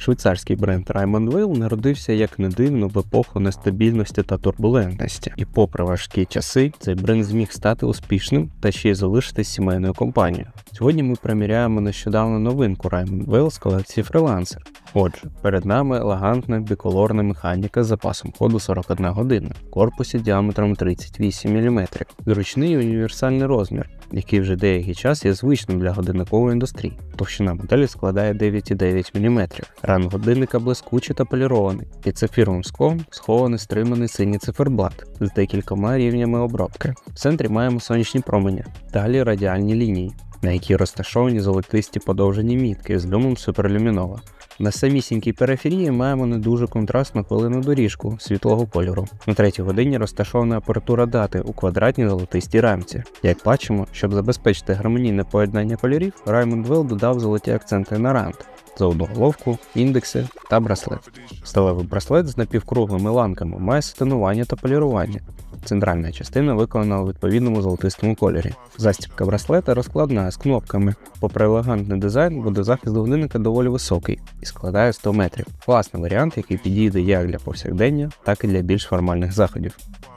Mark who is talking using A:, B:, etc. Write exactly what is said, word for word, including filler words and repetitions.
A: Швейцарський бренд Раймонд Вейл народився, як не дивно, в епоху нестабільності та турбулентності. І попри важкі часи, цей бренд зміг стати успішним та ще й залишитись сімейною компанією. Сьогодні ми приміряємо нещодавно новинку Раймонд Вейл з колекції Freelancer. Отже, перед нами елегантна біколорна механіка з запасом ходу сорок одна година, в корпусі діаметром тридцять вісім міліметрів. Зручний і універсальний розмір, який вже деякий час є звичним для годинникової індустрії. Товщина моделі складає дев'ять цілих дев'ять десятих міліметра. Ранг годинника блискучий та полірований. Під сапфіровим склом схований стриманий синій циферблат з декількома рівнями обробки. В центрі маємо сонячні промені, далі радіальні лінії, на якій розташовані золотисті подовжені мітки з люмом суперлюмінова. На самісінькій периферії маємо не дуже контрастну хвилинну доріжку світлого кольору. На третій годині розташована апаратура дати у квадратній золотистій рамці. Як бачимо, щоб забезпечити гармонійне поєднання кольорів, Раймонд Вейл додав золоті акценти на рант, золоту головку, індекси та браслет. Сталевий браслет з напівкруглими ланками має стенування та полірування. Центральна частина виконана у відповідному золотистому кольорі. Застібка браслета розкладна з кнопками. Попри елегантний дизайн, водозахист годинника доволі високий і складає сто метрів. Класний варіант, який підійде як для повсякдення, так і для більш формальних заходів.